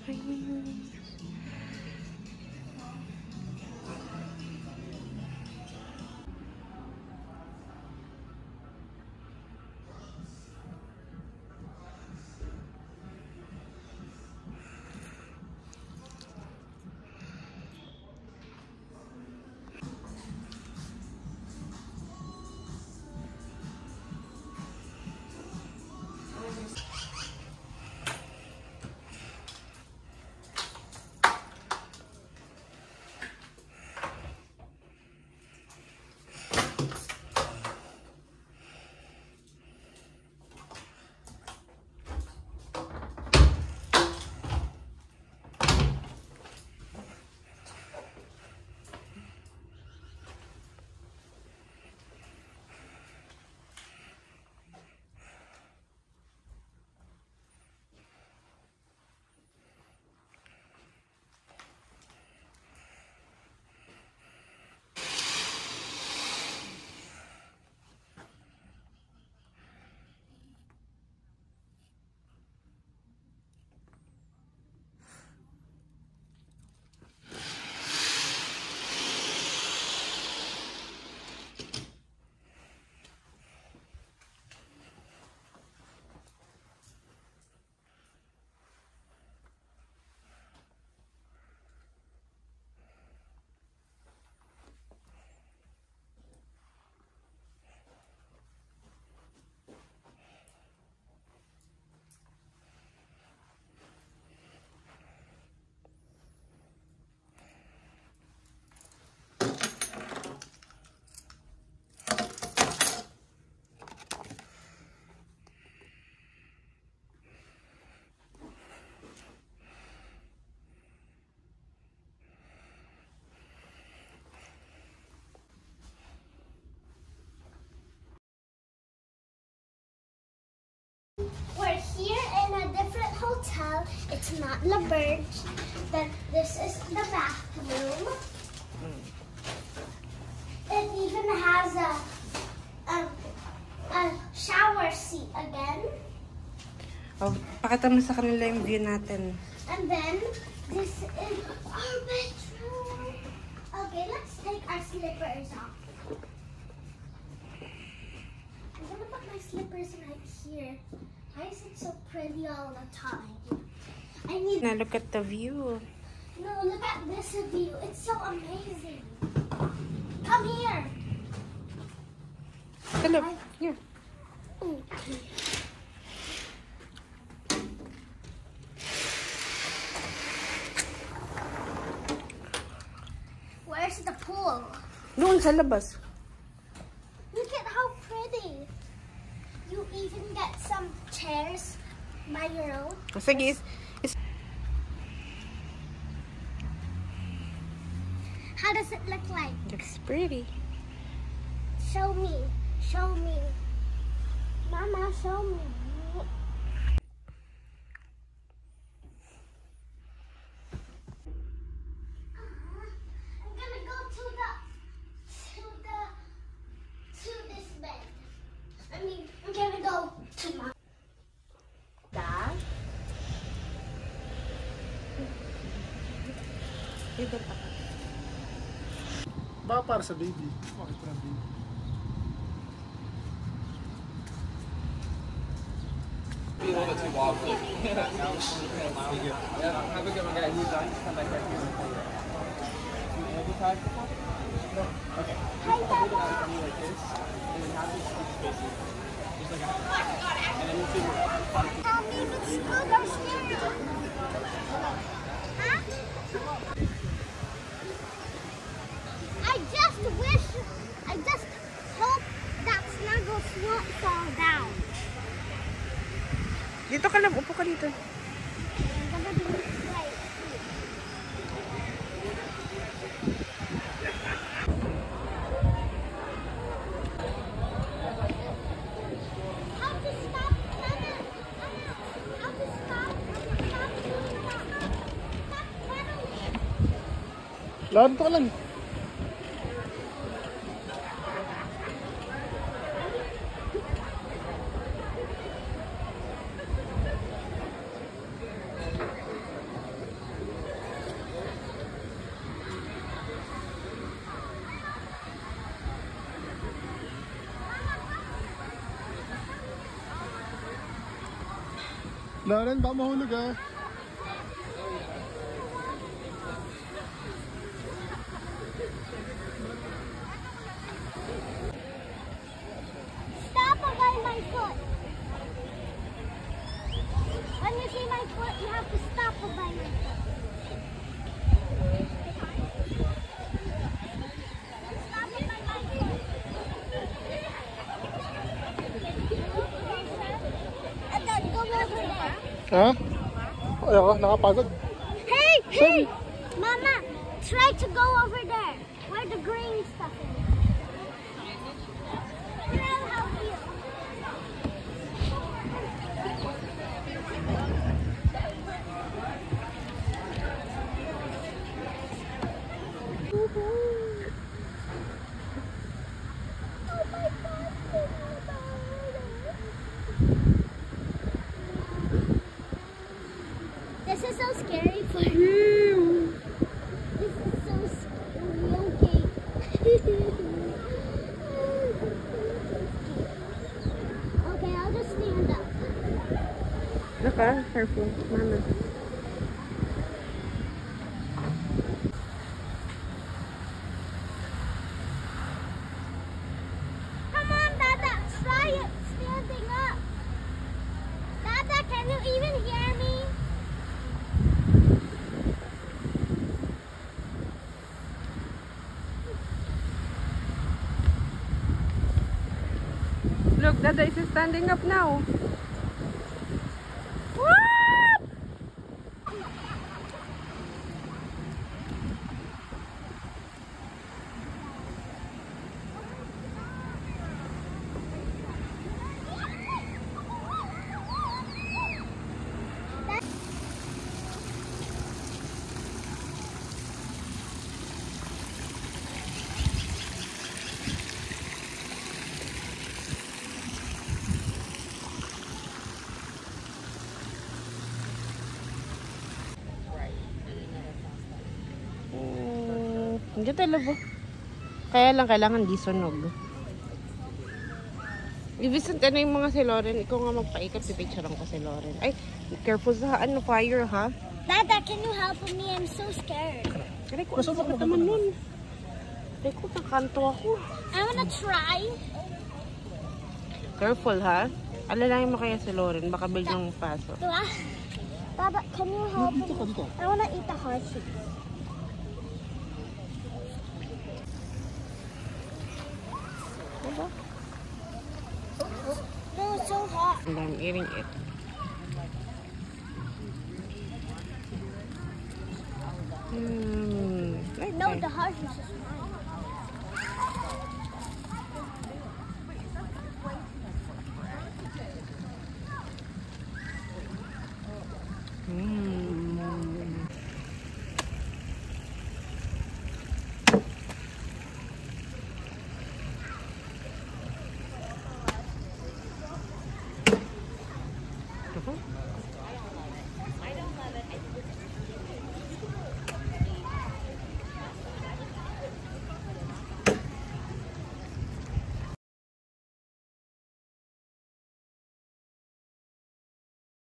We're here in a different hotel. It's not La Berge. This is the bathroom. It even has a shower seat again. Oh, pakita mo sa kanila yung view natin. And then, this is our bedroom. Okay, let's take our slippers off. I'm gonna put my slippers right here. Why is it so pretty all the time? I need... Now look at the view. No, look at this view. It's so amazing. Come here. Hello. Here. Okay. Where's the pool? Doon sa labas. Look at how pretty. You even get some chairs by your own. Sige, How does it look like? looks pretty. Show me. Show me. Mama, show me. I'm gonna go to this bed. I'm gonna go to my Dad? Dito pa. Baka para sa baby. Bakit para baby? Be a little bit too wobbly. Yeah, have a good one, guys. He's done. Just come back right here and play it. You advertise before? No. Okay. Hi, Papa. Like this, and then have these spaces. Just like and then we'll figure it out. Tell me if it's good or scary. Huh? I just hope that Snuggles won't fall down. Dito ka lang, upo ka dito. I'm gonna do it right. How to stop? Anna, how to stop? Stop pedaling. Lahat ka lang. Lauren, baka mahulog ah. Stop by my foot. When you see my foot, you have to stop by my foot. Stop by my foot. And then go over there. Ha? Ayoko, nakapagod. Hey, hey! Mama, try to go over there where the green stuff is. And I'll help you. Oh my God! This is so scary for you. This is so scary. Okay. Okay, I'll just stand up. Look ah, careful. Mama. Come on, Dada. Try it. Standing up. Dada, can you even hear me? Look, Dada is standing up now. Hindi talaga. Kaya lang kailangan di sunog. I-visit na yung mga si Lauren. Ikaw nga magpaikot. Pipicturean ko si Lauren. Ay, careful sa fire ha. Dada, can you help me? I'm so scared. Kaya ko, sakit naman nun. Kaya ko, nakanto ako. I wanna try. Careful ha. Alalahin mo kaya si Lauren. Baka biglang pasok. Dada, can you help me? I wanna eat the heart. Diba? No, it's so hot. And I'm eating it. No, the heart is just